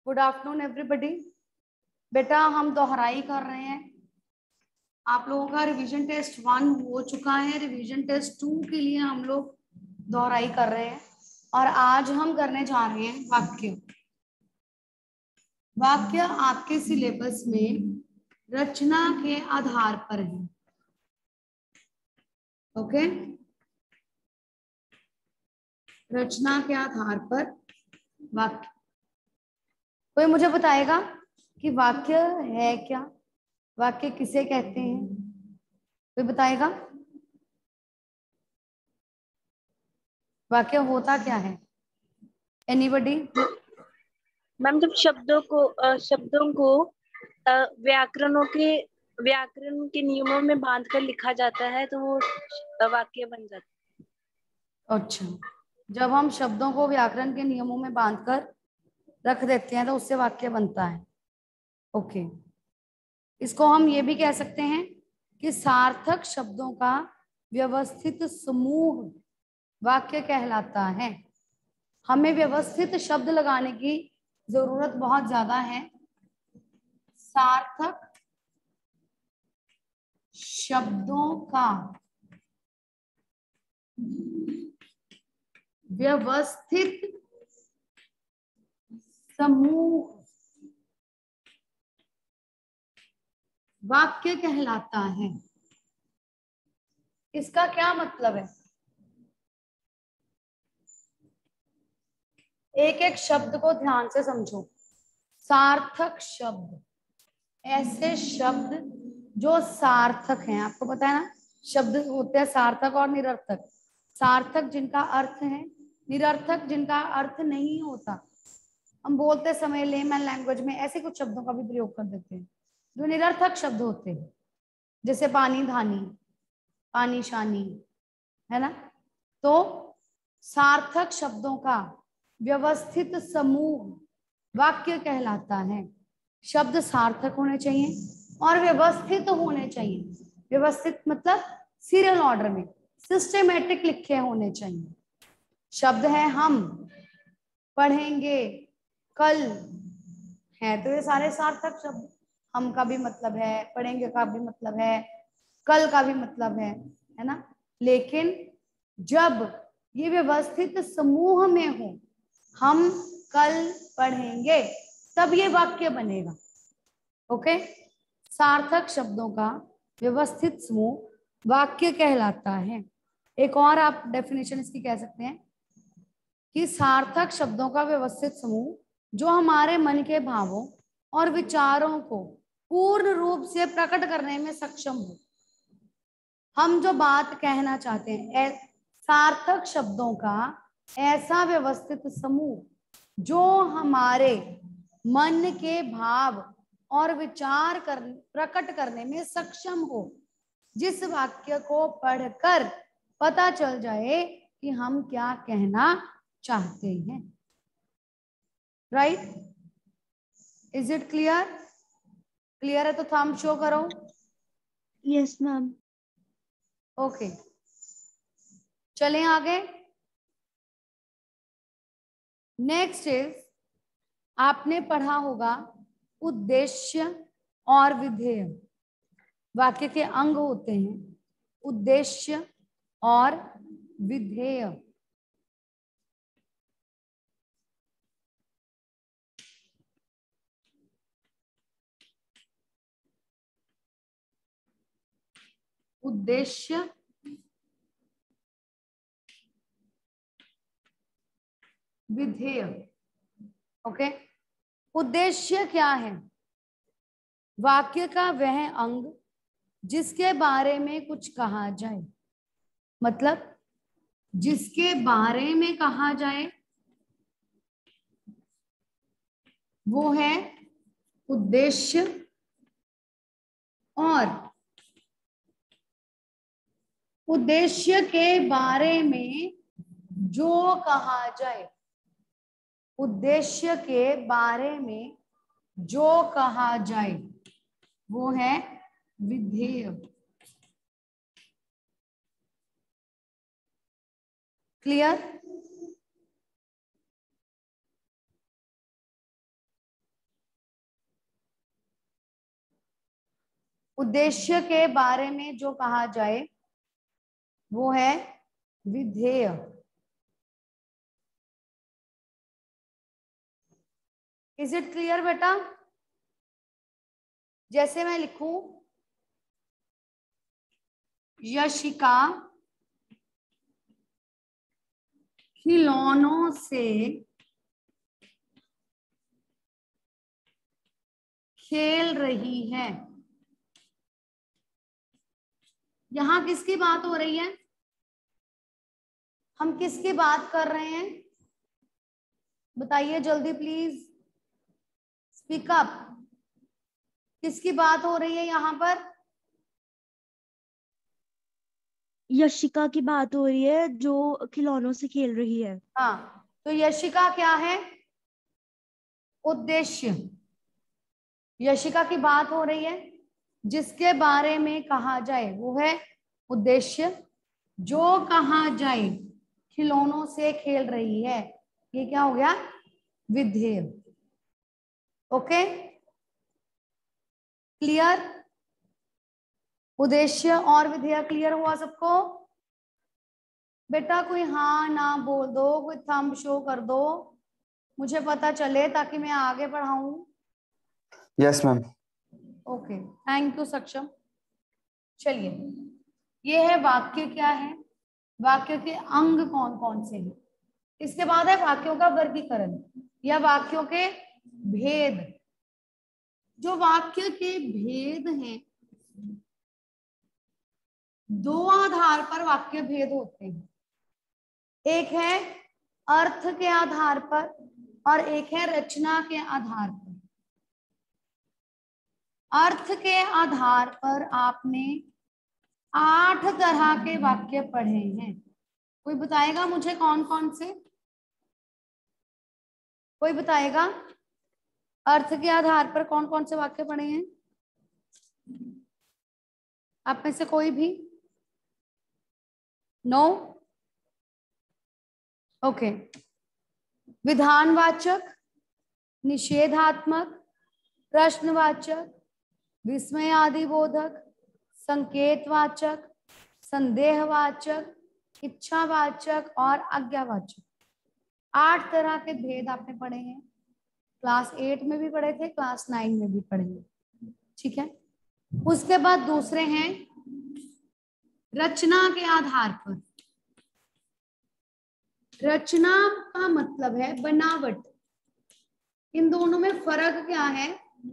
Good afternoon everybody. बेटा हम दोहराई कर रहे हैं। आप लोगों का रिवीजन टेस्ट 1 हो चुका है। रिवीजन टेस्ट 2 के लिए हम लोग दोहराई कर रहे हैं और आज हम करने जा रहे हैं वाक्य। वाक्य आपके सिलेबस में रचना के आधार पर है। ओके, रचना के आधार पर वाक्य। कोई मुझे बताएगा कि वाक्य है क्या, वाक्य किसे कहते हैं? कोई बताएगा वाक्य होता क्या है? एनीबडी? मैम जब शब्दों को व्याकरण के नियमों में बांधकर लिखा जाता है तो वो वाक्य बन जाता है। अच्छा, जब हम शब्दों को व्याकरण के नियमों में बांधकर रख देते हैं तो उससे वाक्य बनता है। ओके, इसको हम ये भी कह सकते हैं कि सार्थक शब्दों का व्यवस्थित समूह वाक्य कहलाता है। हमें व्यवस्थित शब्द लगाने की जरूरत बहुत ज्यादा है। सार्थक शब्दों का व्यवस्थित समूह वाक्य कहलाता है। इसका क्या मतलब है? एक एक शब्द को ध्यान से समझो। सार्थक शब्द, ऐसे शब्द जो सार्थक हैं। आपको पता है ना, शब्द होते हैं सार्थक और निरर्थक। सार्थक जिनका अर्थ है, निरर्थक जिनका अर्थ नहीं होता। हम बोलते समय लेमन लैंग्वेज में ऐसे कुछ शब्दों का भी प्रयोग कर देते हैं जो निरर्थक शब्द होते हैं, जैसे पानी धानी, पानी शानी, है ना। तो सार्थक शब्दों का व्यवस्थित समूह वाक्य कहलाता है। शब्द सार्थक होने चाहिए और व्यवस्थित होने चाहिए। व्यवस्थित मतलब सीरियल ऑर्डर में, सिस्टमेटिक लिखे होने चाहिए। शब्द है हम, पढ़ेंगे, कल, है तो ये सारे सार्थक शब्द। हम का भी मतलब है, पढ़ेंगे का भी मतलब है, कल का भी मतलब है ना। लेकिन जब ये व्यवस्थित समूह में हो, हम कल पढ़ेंगे, तब ये वाक्य बनेगा। ओके, सार्थक शब्दों का व्यवस्थित समूह वाक्य कहलाता है। एक और आप डेफिनेशन इसकी कह सकते हैं कि सार्थक शब्दों का व्यवस्थित समूह जो हमारे मन के भावों और विचारों को पूर्ण रूप से प्रकट करने में सक्षम हो। हम जो बात कहना चाहते हैं, सार्थक शब्दों का ऐसा व्यवस्थित समूह जो हमारे मन के भाव और विचार प्रकट करने में सक्षम हो, जिस वाक्य को पढ़कर पता चल जाए कि हम क्या कहना चाहते हैं। Right? Is it clear? Clear है तो थंब शो करो। Yes ma'am. ओके, चलें आगे। नेक्स्ट इज, आपने पढ़ा होगा उद्देश्य और विधेय। वाक्य के अंग होते हैं उद्देश्य और विधेय। उद्देश्य विधेय। ओके, उद्देश्य क्या है? वाक्य का वह अंग जिसके बारे में कुछ कहा जाए, मतलब जिसके बारे में कहा जाए वो है उद्देश्य, और उद्देश्य के बारे में जो कहा जाए, उद्देश्य के बारे में जो कहा जाए वो है विधेय। क्लियर? उद्देश्य के बारे में जो कहा जाए वो है विधेय। इज इट क्लियर बेटा? जैसे मैं लिखूं यशिका खिलौनों से खेल रही है, यहां किसकी बात हो रही है? हम किसकी बात कर रहे हैं? बताइए जल्दी प्लीज, स्पीक अप। किसकी बात हो रही है यहाँ पर? यशिका की बात हो रही है जो खिलौनों से खेल रही है। हाँ, तो यशिका क्या है? उद्देश्य। यशिका की बात हो रही है, जिसके बारे में कहा जाए वो है उद्देश्य। जो कहा जाए खिलौनों से खेल रही है, ये क्या हो गया? विधेय। Okay, clear? उद्देश्य और विधेय क्लियर हुआ सबको? बेटा कोई हाँ ना बोल दो, कोई थंब शो कर दो, मुझे पता चले ताकि मैं आगे पढ़ाऊं। Yes ma'am. Okay, thank you Saksham. चलिए, ये है वाक्य क्या है, वाक्य के अंग कौन कौन से हैं। इसके बाद है वाक्यों का वर्गीकरण या वाक्यों के भेद। जो वाक्य के भेद हैं, दो आधार पर वाक्य भेद होते हैं। एक है अर्थ के आधार पर और एक है रचना के आधार पर। अर्थ के आधार पर आपने 8 तरह के वाक्य पढ़े हैं। कोई बताएगा मुझे कौन कौन से? कोई बताएगा अर्थ के आधार पर कौन कौन से वाक्य पढ़े हैं आप में से? कोई भी? नो? ओके। विधानवाचक, निषेधात्मक, प्रश्नवाचक, विस्मयादिबोधक, संकेतवाचक, संदेहवाचक, इच्छावाचक और आज्ञावाचक। 8 तरह के भेद आपने पढ़े हैं। क्लास 8 में भी पढ़े थे, क्लास 9 में भी पढ़े हैं, ठीक है। उसके बाद दूसरे हैं रचना के आधार पर। रचना का मतलब है बनावट। इन दोनों में फर्क क्या है?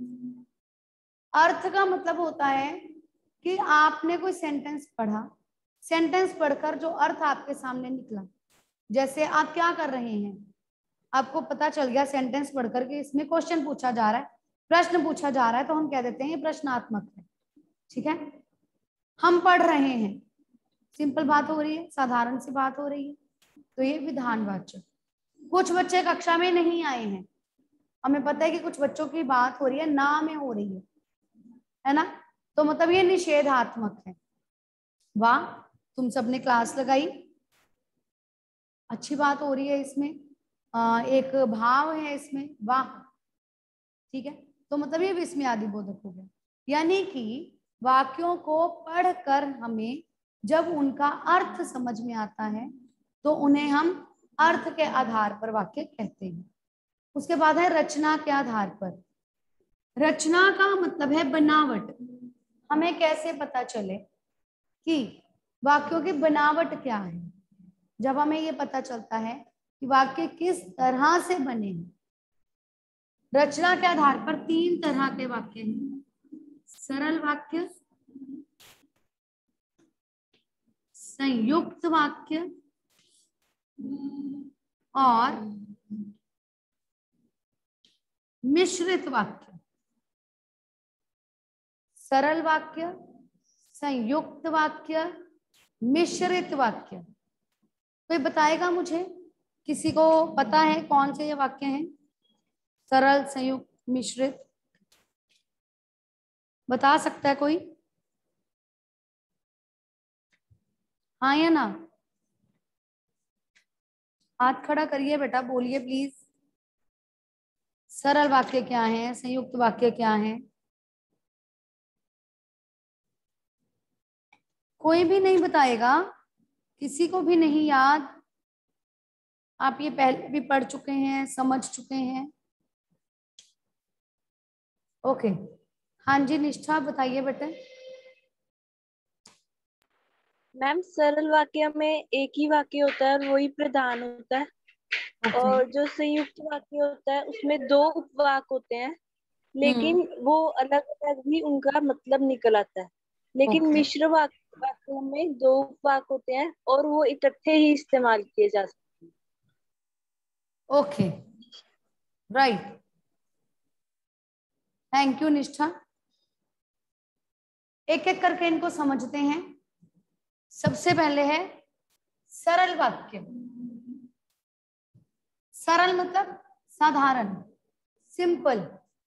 अर्थ का मतलब होता है कि आपने कोई सेंटेंस पढ़ा, सेंटेंस पढ़कर जो अर्थ आपके सामने निकला, जैसे आप क्या कर रहे हैं, आपको पता चल गया सेंटेंस पढ़कर के इसमें क्वेश्चन पूछा जा रहा है, प्रश्न पूछा जा रहा है, तो हम कह देते हैं ये प्रश्नात्मक है, ठीक है। हम पढ़ रहे हैं, सिंपल बात हो रही है, साधारण सी बात हो रही है, तो ये विधानवाचक। कुछ बच्चे कक्षा में नहीं आए हैं, हमें पता है कि कुछ बच्चों की बात हो रही है, ना में हो रही है ना, तो मतलब ये निषेधात्मक है। वाह, तुम सबने क्लास लगाई, अच्छी बात हो रही है इसमें, एक भाव है इसमें, वाह, ठीक है। तो मतलब ये विस्मयादिबोधक हो गया, यानी कि वाक्यों को पढ़कर हमें जब उनका अर्थ समझ में आता है तो उन्हें हम अर्थ के आधार पर वाक्य कहते हैं। उसके बाद है रचना के आधार पर। रचना का मतलब है बनावट। हमें कैसे पता चले कि वाक्यों की बनावट क्या है? जब हमें ये पता चलता है कि वाक्य किस तरह से बने हैं। रचना के आधार पर 3 तरह के वाक्य हैं, सरल वाक्य, संयुक्त वाक्य और मिश्रित वाक्य। सरल वाक्य, संयुक्त वाक्य, मिश्रित वाक्य। कोई बताएगा मुझे? किसी को पता है कौन से ये वाक्य हैं? सरल, संयुक्त, मिश्रित, बता सकता है कोई? हाँ या ना? हाथ खड़ा करिए बेटा, बोलिए प्लीज। सरल वाक्य क्या है, संयुक्त वाक्य क्या है? कोई भी नहीं बताएगा, किसी को भी नहीं याद। आप ये पहले भी पढ़ चुके हैं, समझ चुके हैं। ओके, हाँ जी निष्ठा बताइए बेटे। मैम सरल वाक्य में एक ही वाक्य होता है और वही प्रधान होता है। ओके। और जो संयुक्त वाक्य होता है उसमें दो उपवाक होते हैं, लेकिन वो अलग अलग भी उनका मतलब निकल आता है। लेकिन ओके। मिश्र वाक्यों में दो उपवाक होते हैं और वो इकट्ठे ही इस्तेमाल किए जा सकते हैं। ओके, राइट, थैंक यू निष्ठा। एक एक करके इनको समझते हैं। सबसे पहले है सरल वाक्य। सरल मतलब साधारण, सिंपल।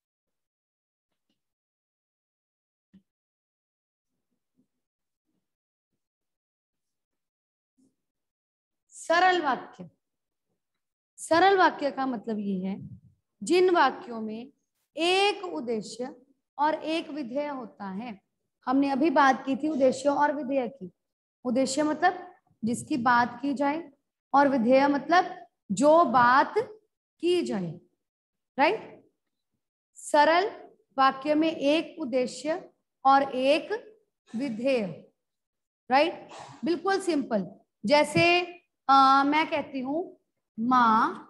सरल वाक्य, सरल वाक्य का मतलब ये है जिन वाक्यों में एक उद्देश्य और एक विधेय होता है। हमने अभी बात की थी उद्देश्य और विधेय की। उद्देश्य मतलब जिसकी बात की जाए, और विधेय मतलब जो बात की जाए, राइट। सरल वाक्य में एक उद्देश्य और एक विधेय, राइट, बिल्कुल सिंपल। जैसे मैं कहती हूं माँ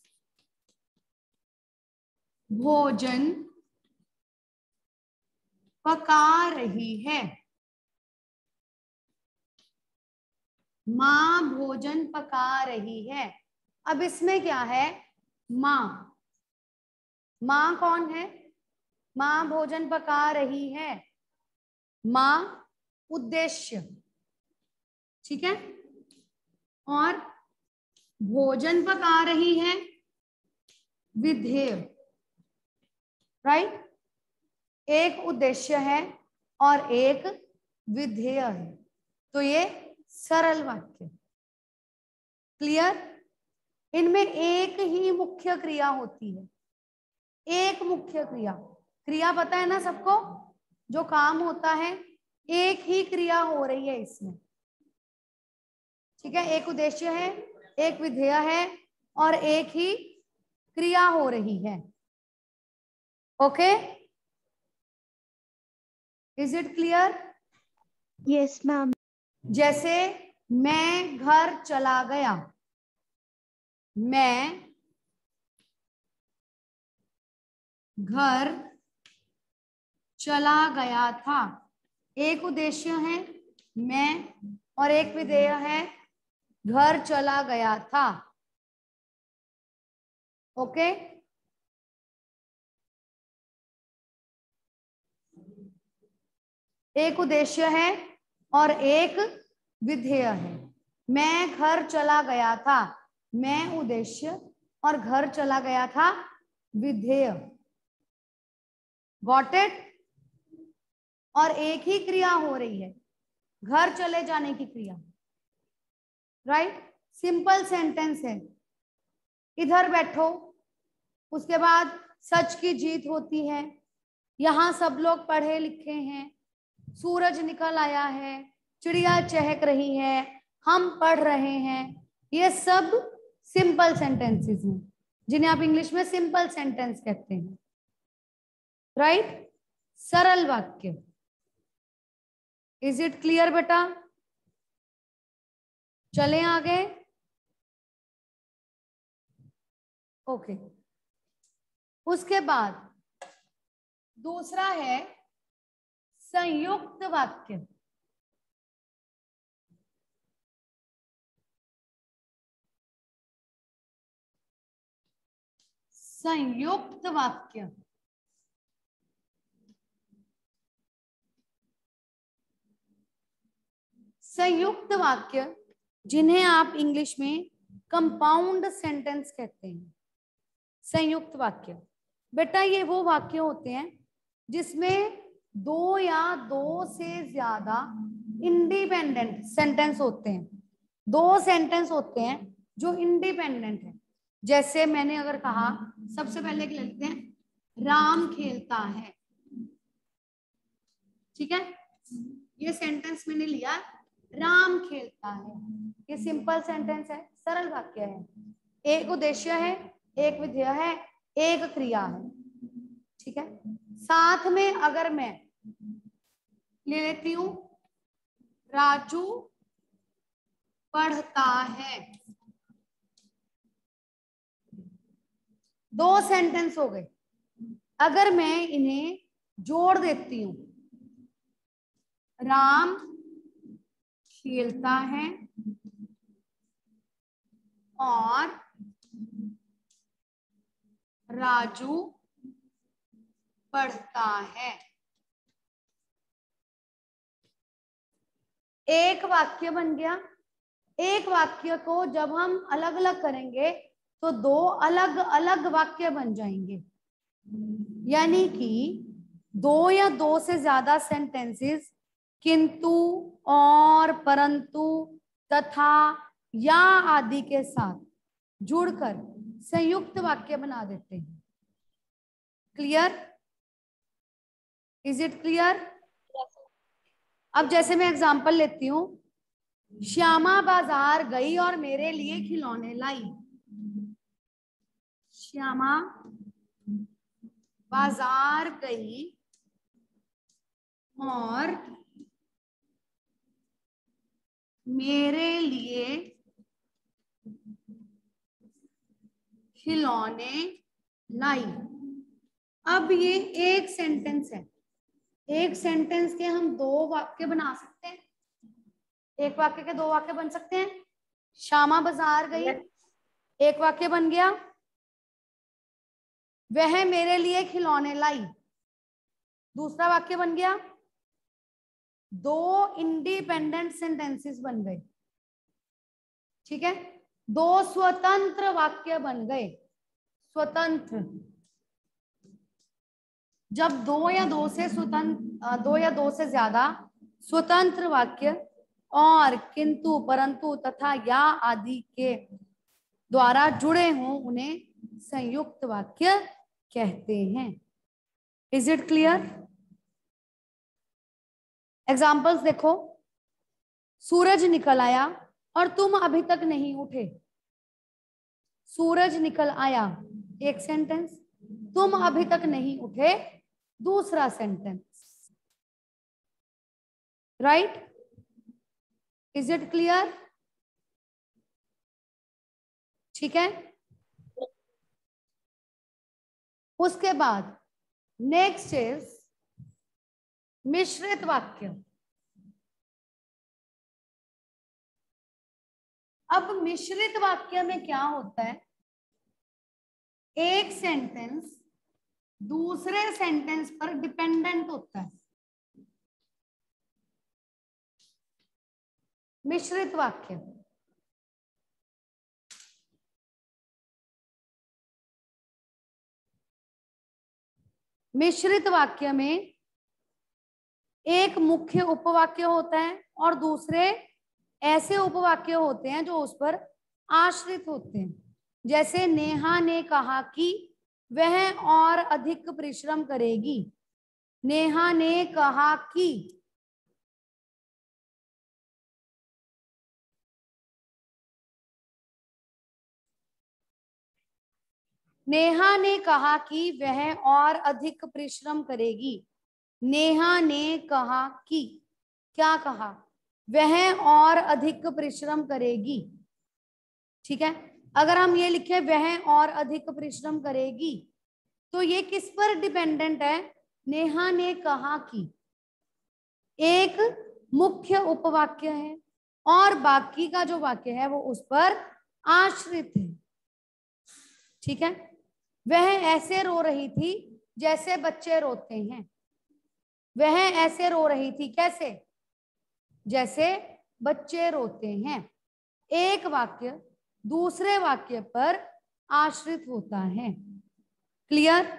भोजन पका रही है। माँ भोजन पका रही है। अब इसमें क्या है, माँ, माँ कौन है? माँ भोजन पका रही है, माँ उद्देश्य, ठीक है। और भोजन पका रही है विधेय, राइट। एक उद्देश्य है और एक विधेय है, तो ये सरल वाक्य। क्लियर? इनमें एक ही मुख्य क्रिया होती है, एक मुख्य क्रिया। क्रिया पता है ना सबको, जो काम होता है एक ही क्रिया हो रही है इसमें, ठीक है। एक उद्देश्य है, एक विधेय है और एक ही क्रिया हो रही है। Okay, is it clear? Yes ma'am. जैसे मैं घर चला गया, मैं घर चला गया था। एक उद्देश्य है मैं, और एक विधेय है घर चला गया था। ओके, एक उद्देश्य है और एक विधेय है। मैं घर चला गया था, मैं उद्देश्य और घर चला गया था विधेय। Got it? और एक ही क्रिया हो रही है, घर चले जाने की क्रिया, राइट। सिंपल सेंटेंस है। इधर बैठो, उसके बाद सच की जीत होती है, यहाँ सब लोग पढ़े लिखे हैं, सूरज निकल आया है, चिड़िया चहक रही है, हम पढ़ रहे हैं। ये सब सिंपल सेंटेंसेस हैं जिन्हें आप इंग्लिश में सिंपल सेंटेंस कहते हैं, राइट। सरल वाक्य। इज इट क्लियर बेटा? चलें आगे। ओके, उसके बाद दूसरा है संयुक्त वाक्य। संयुक्त वाक्य, संयुक्त वाक्य जिन्हें आप इंग्लिश में कंपाउंड सेंटेंस कहते हैं। संयुक्त वाक्य बेटा ये वो वाक्य होते हैं जिसमें दो या दो से ज्यादा इंडिपेंडेंट सेंटेंस होते हैं। दो सेंटेंस होते हैं जो इंडिपेंडेंट है। जैसे मैंने अगर कहा, सबसे पहले क्या लिखते हैं, राम खेलता है, ठीक है। ये सेंटेंस मैंने लिया, राम खेलता है। ये सिंपल सेंटेंस है, सरल वाक्य है। एक उद्देश्य है, एक विधेय है, एक क्रिया है। ठीक है, साथ में अगर मैं ले लेती हूं राजू पढ़ता है, दो सेंटेंस हो गए। अगर मैं इन्हें जोड़ देती हूं, राम खेलता है और राजू पढ़ता है, एक वाक्य बन गया। एक वाक्य को जब हम अलग अलग करेंगे तो दो अलग अलग वाक्य बन जाएंगे। यानी कि दो या दो से ज्यादा सेंटेंसेस किंतु, और, परंतु, तथा, या आदि के साथ जुड़कर संयुक्त वाक्य बना देते हैं। क्लियर? Is it clear? अब जैसे मैं एग्जांपल लेती हूं, श्यामा बाजार गई और मेरे लिए खिलौने लाई। श्यामा बाजार गई और मेरे लिए खिलौने लाई। अब ये एक सेंटेंस है, एक सेंटेंस के हम दो वाक्य बना सकते हैं, एक वाक्य के दो वाक्य बन सकते हैं। श्यामा बाजार गई, एक वाक्य बन गया। वह मेरे लिए खिलौने लाई, दूसरा वाक्य बन गया। दो इंडिपेंडेंट सेंटेंसेस बन गए। ठीक है, दो स्वतंत्र वाक्य बन गए। स्वतंत्र, जब दो या दो से स्वतंत्र, दो या दो से ज्यादा स्वतंत्र वाक्य और, किंतु, परंतु, तथा, या आदि के द्वारा जुड़े हों उन्हें संयुक्त वाक्य कहते हैं। Is it clear? एग्जाम्पल्स देखो, सूरज निकल आया और तुम अभी तक नहीं उठे। सूरज निकल आया एक सेंटेंस, तुम अभी तक नहीं उठे दूसरा sentence. Right? Is it clear? ठीक है, उसके बाद नेक्स्ट इज मिश्रित वाक्य। अब मिश्रित वाक्य में क्या होता है, एक सेंटेंस दूसरे सेंटेंस पर डिपेंडेंट होता है। मिश्रित वाक्य, मिश्रित वाक्य में एक मुख्य उपवाक्य होता है और दूसरे ऐसे उपवाक्य होते हैं जो उस पर आश्रित होते हैं। जैसे नेहा ने कहा कि वह और अधिक परिश्रम करेगी। नेहा ने कहा कि, नेहा ने कहा कि वह और अधिक परिश्रम करेगी। नेहा ने कहा कि, क्या कहा? वह और अधिक परिश्रम करेगी। ठीक है, अगर हम ये लिखे वह और अधिक परिश्रम करेगी, तो ये किस पर डिपेंडेंट है? नेहा ने कहा कि एक मुख्य उपवाक्य है और बाकी का जो वाक्य है वो उस पर आश्रित है। ठीक है, वह ऐसे रो रही थी जैसे बच्चे रोते हैं। वह ऐसे रो रही थी, कैसे? जैसे बच्चे रोते हैं। एक वाक्य दूसरे वाक्य पर आश्रित होता है। क्लियर?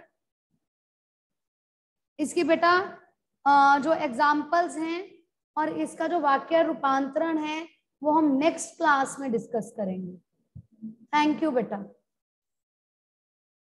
इसकी बेटा जो एग्जाम्पल्स हैं और इसका जो वाक्य रूपांतरण है वो हम नेक्स्ट क्लास में डिस्कस करेंगे। थैंक यू बेटा।